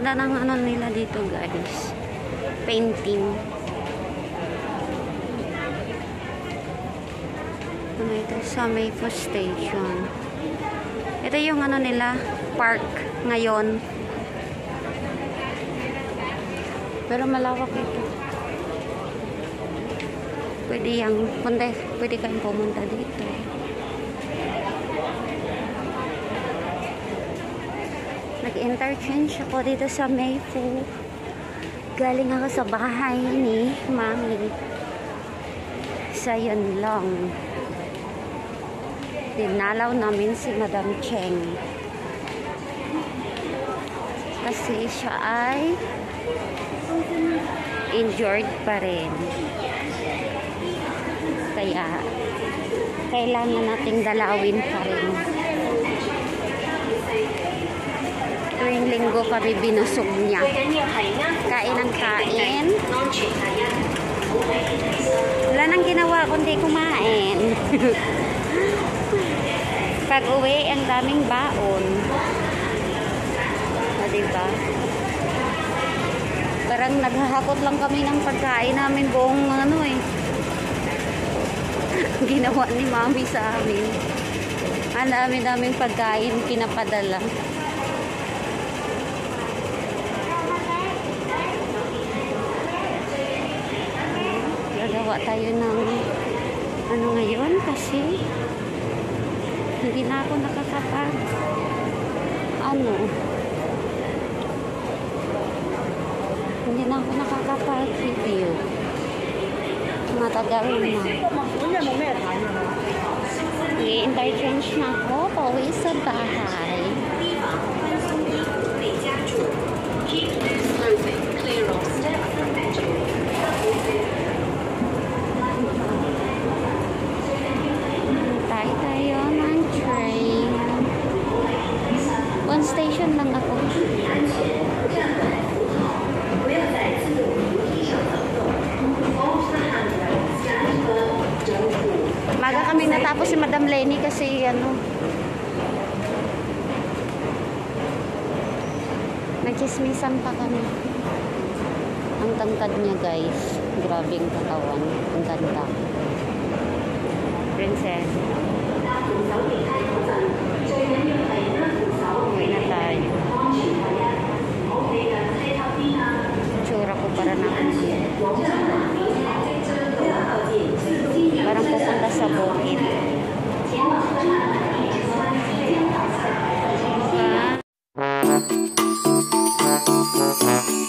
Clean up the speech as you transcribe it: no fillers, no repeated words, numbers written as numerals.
ganda ng ano nila dito, guys. Painting. Ano ito? Sa Maypo Station. Ito yung ano nila, park ngayon. Pero malawak ito. Pwede kayong pumunta dito. Nag-interchange ako dito sa Maypo. Galing ako sa bahay ni Mami. Sa yun lang. Dinalaw namin si Madam Cheng. Kasi siya ay injured pa rin. Kaya kailangan nating dalawin pa rin. Tuwing linggo kami binusog niya. Kain ng kain. Wala nang ginawa kundi kumain. Pag uwi, ang daming baon. O, diba? Parang naghahakot lang kami ng pagkain namin buong ano eh. Ginawa ni Mami sa amin. Ang dami-daming pagkain pinapadala. Gagawa tayo ng ano ngayon kasi hindi na ako nakakapag hindi na ako nakakapag-video. Matagal na. I-interchange na ako pauwi sa bahay. Hintay tayo ng train. One station lang ako. Maga kami natapos si Madam Lenny kasi nagchismisan pa kami. Ang tangkad niya, guys. Grabe ang katawan. Ang ganda. Princess. Uwi na tayo. Tsura ko para na parang pupunta sa bukid. Diba?